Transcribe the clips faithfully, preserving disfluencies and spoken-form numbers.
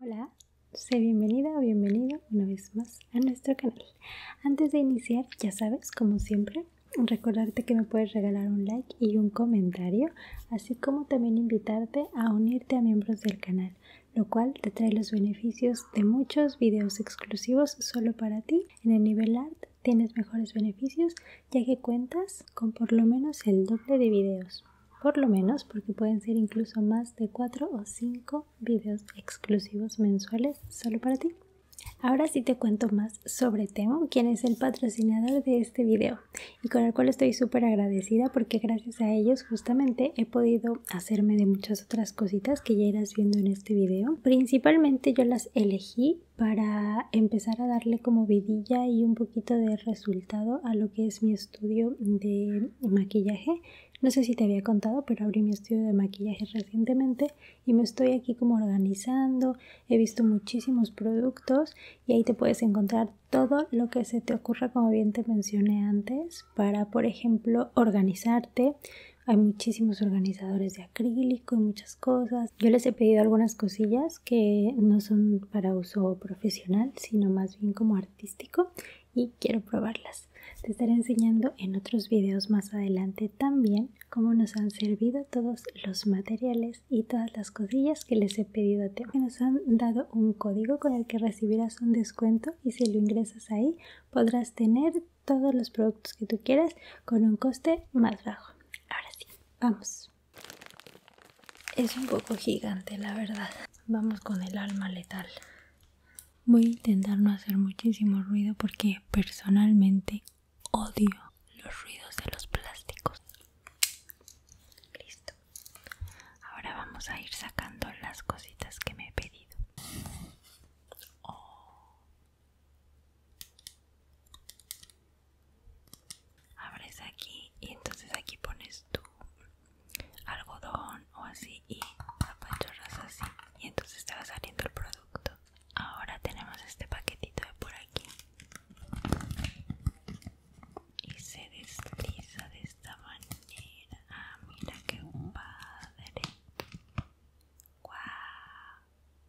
Hola, sé bienvenida o bienvenido una vez más a nuestro canal. Antes de iniciar, ya sabes, como siempre, recordarte que me puedes regalar un like y un comentario, así como también invitarte a unirte a miembros del canal, lo cual te trae los beneficios de muchos videos exclusivos solo para ti. En el nivel art tienes mejores beneficios, ya que cuentas con por lo menos el doble de videos. Por lo menos, porque pueden ser incluso más de cuatro o cinco videos exclusivos mensuales solo para ti. Ahora sí te cuento más sobre Temu, quien es el patrocinador de este video y con el cual estoy súper agradecida porque gracias a ellos justamente he podido hacerme de muchas otras cositas que ya irás viendo en este video. Principalmente yo las elegí para empezar a darle como vidilla y un poquito de resultado a lo que es mi estudio de maquillaje. No sé si te había contado, pero abrí mi estudio de maquillaje recientemente y me estoy aquí como organizando. He visto muchísimos productos y ahí te puedes encontrar todo lo que se te ocurra, como bien te mencioné antes, para, por ejemplo, organizarte. Hay muchísimos organizadores de acrílico y muchas cosas. Yo les he pedido algunas cosillas que no son para uso profesional, sino más bien como artístico y quiero probarlas. Te estaré enseñando en otros videos más adelante también cómo nos han servido todos los materiales y todas las cosillas que les he pedido a Temu. Nos han dado un código con el que recibirás un descuento y si lo ingresas ahí podrás tener todos los productos que tú quieras con un coste más bajo. Ahora sí, vamos. Es un poco gigante, la verdad. Vamos con el alma letal. Voy a intentar no hacer muchísimo ruido porque personalmente odio los ruidos de los plásticos. Listo. Ahora vamos a ir sacando las cositas que me he pedido. Oh. Abres aquí y entonces aquí pones tu algodón o así y apachurras así y entonces te va saliendo el producto. Ahora tenemos este paquetito de por aquí y se desliza de esta manera. Ah, mira qué padre. Wow.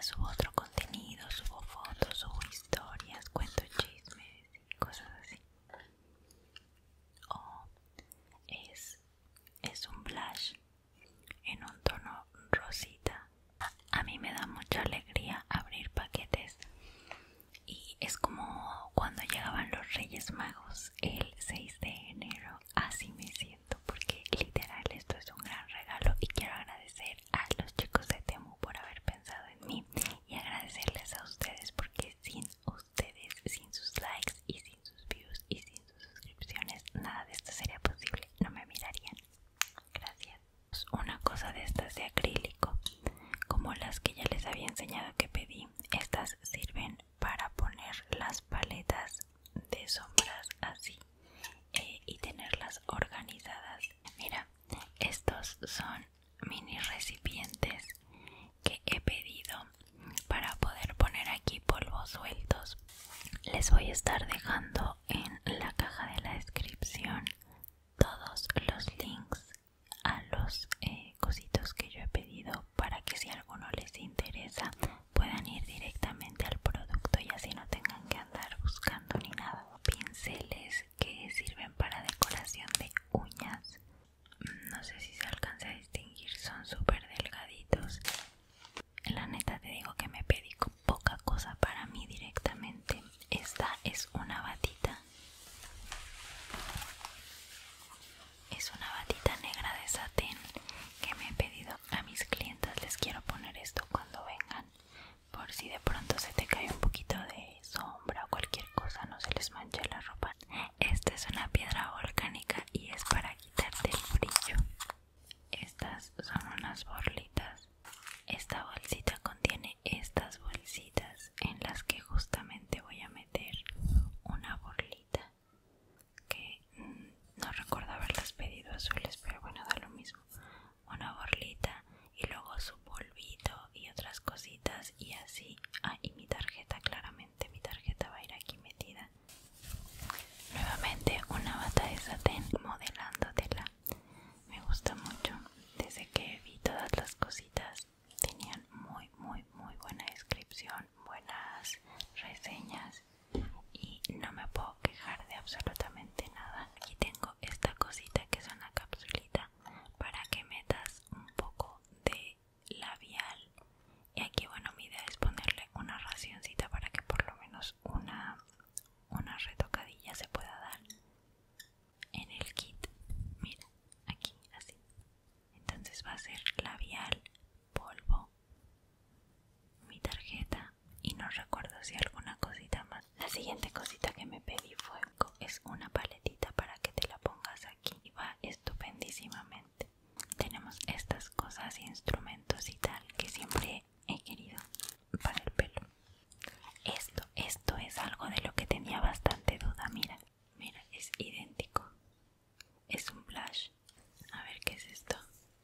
día subo otro contenido, subo fotos, subo historias, cuento chismes y cosas así. O es, es un blush en un tono rosita. A mí me da mucha alegría abrir paquetes y es como cuando llegaban los Reyes Magos el seis de enero. Así me siento, porque literal esto es un gran regalo y quiero agradecer a los chicos de Temu por haber pensado en mí y agradecerles a ustedes porque sin ustedes, sin sus likes y sin sus views y sin sus suscripciones, nada de esto sería posible. No me mirarían. Gracias. Una cosa de estas de acrílico, como las que ya les había enseñado que pedí. Estas sirven para poner las paletas de sombras así eh, y tenerlas organizadas. Mira, estos son mini recipientes que he pedido para poder poner aquí polvos sueltos. Les voy a estar dejando en la caja de la descripción todos los links a los eh, cositos que yo he pedido para que si a alguno les interesa puedan ir directamente al producto y así no tengan que andar buscando ni nada. Pinceles que sirven para decoración de uñas. No sé si se alcanza a distinguir, son súper delgaditos. La neta te digo que me pedí con poca cosa para mí directamente. Esta es una batita. Es una batita negra de satén que me he pedido. A mis clientas les quiero poner esto cuando vengan, por si de pronto se te cae un poquito de sombra o cualquier cosa, no se les manche la ropa. Esta es una piedra volcánica y es para quitarte el brillo. Estas son unas borlitas. Esta bolsita contiene estas bolsitas en las que justamente voy a meter una borlita que mmm, no recuerdo haberlas pedido azules, pero bueno, da lo mismo. Una borlita y luego su polvito y otras cositas y así. Ah, y mi tarjeta, claramente mi tarjeta va a ir aquí metida. Nuevamente una bata de satén modelándotela. Me gusta mucho. Desde que vi todas las cositas tenían muy muy muy buena descripción, buenas reseñas y no me puedo quejar de absolutamente nada. Aquí tengo esta cosita que es una capsulita para que metas un poco de labial y aquí bueno, mi idea es ponerle una racioncita para que por lo menos una una retocadilla se pueda dar en el kit. Mira, aquí así. Entonces va a ser labial, polvo, mi tarjeta y no recuerdo si alguna cosita más. La siguiente cosita que me pedí fue es una paletita para que te la pongas aquí y va estupendísimamente. Tenemos estas cosas, instrumentos y tal que siempre he querido para el pelo. Esto, esto es algo de lo que tenía bastante duda. Mira, mira, es idéntico. Es un blush. A ver qué es esto.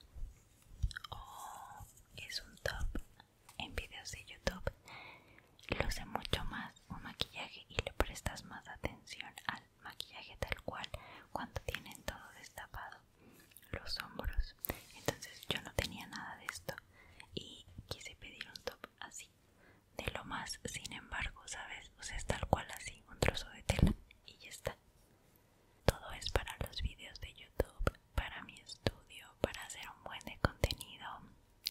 Oh, es un top. En videos de YouTube luce mucho más un maquillaje y le prestas más atención al maquillaje tal cual cuando tienen todo destapado, los hombros. Entonces yo no tenía nada de esto y quise pedir un top así, de lo más, sin embargo, ¿sabes? O sea, es tal cual así, un trozo de tela y ya está. Todo es para los videos de YouTube, para mi estudio, para hacer un buen de contenido.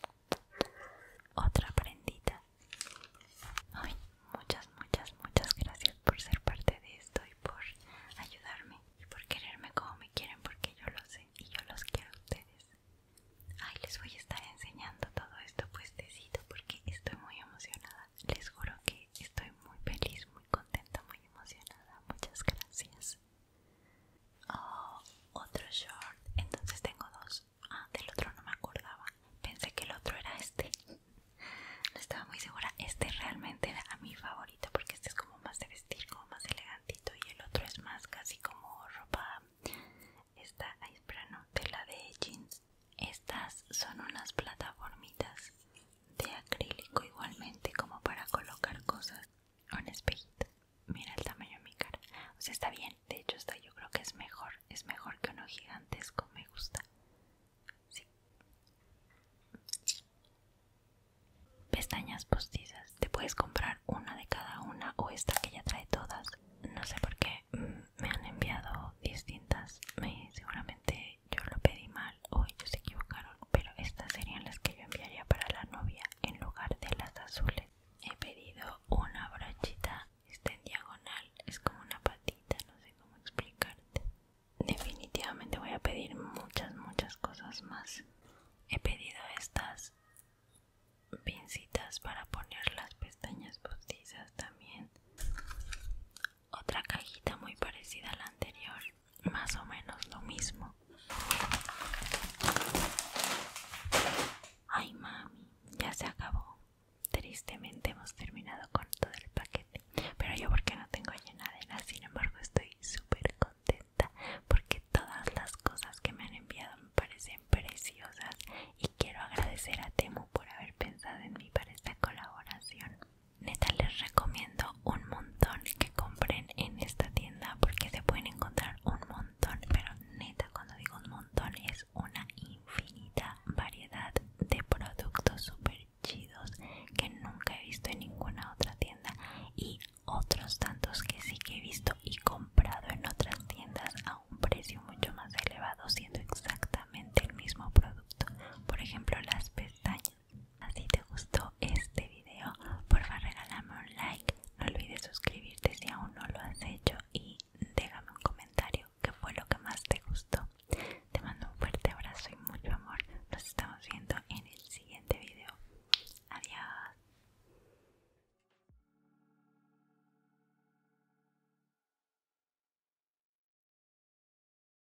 Otra prendita. Ay, muchas, muchas, muchas gracias por ser parte de esto y por ayudarme y por quererme como me quieren, porque yo lo sé y yo los quiero a ustedes. Ay, les voy a estar enseñando todo esto puestecito porque estoy muy emocionada. Les juro que estoy muy feliz, muy contenta, muy emocionada. Muchas gracias. Oh, otro short. Entonces tengo dos. Ah, del otro no me acordaba. Pensé que el otro era este. No estaba muy segura. Este realmente era mi favorito porque este es como más de vestir, como más elegantito, y el otro es más casi como ropa. Esta, ay, espera, no, tela de jeans. Estas son unas plataformitas de acrílico igualmente como para colocar cosas. Un espejito. Mira el tamaño de mi cara. O sea, está bien. De hecho, esta yo creo que es mejor. Es mejor que uno gigantesco. Me gusta. Sí. Pestañas postizas. cajitas para poner las pestañas postizas también. Otra cajita muy parecida a la anterior, más o menos lo mismo.